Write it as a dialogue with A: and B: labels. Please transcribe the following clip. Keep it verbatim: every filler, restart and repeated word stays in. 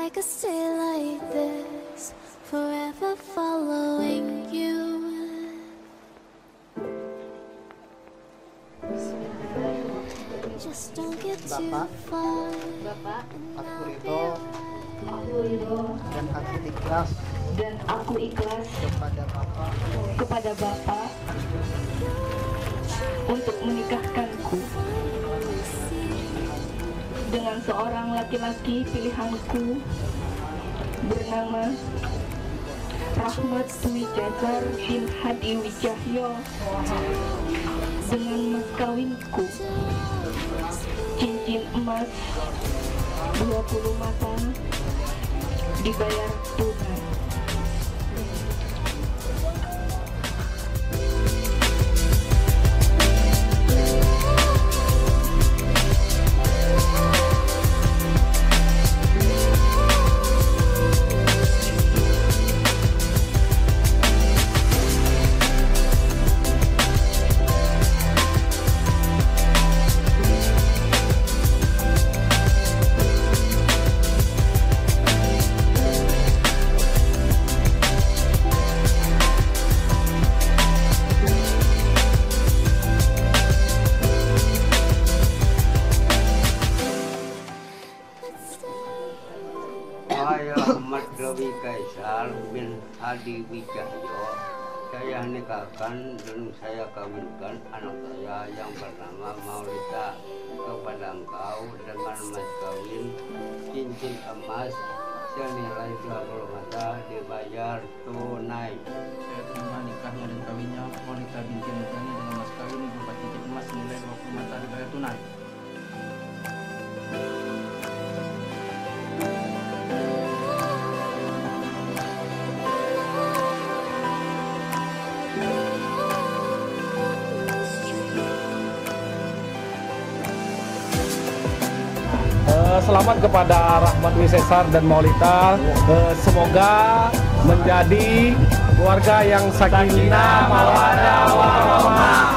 A: I could stay like this, forever following you. Just don't get too far.
B: Bapak,
C: Aku ridho
B: aku ridho
C: dan aku ikhlas
B: dan aku ikhlas
C: kepada Bapak
B: kepada Bapak untuk menikahkanku dengan seorang laki-laki pilihanku bernama Rahmat Dwi Jazar bin Hadi Wijahyo, dengan mas kawinku cincin emas dua puluh mata dibayar tunai.
D: Saya Ahmad Dwi Kaisar bin Hadi Wijahyo. Saya nikahkan dan saya kawinkan anak saya yang bernama Maulida kepada engkau dengan mas kawin cincin emas senilai dua puluh mata dibayar tunai.
E: Saya terima nikahnya dan kawinnya Maulida binti Mugani dengan mas kawin berupa cincin emas senilai dua puluh mata dibayar tunai.
F: Selamat kepada Rahmat Dwi Cesar dan Maulida. Semoga menjadi keluarga yang sakinah, mawaddah, warahmah.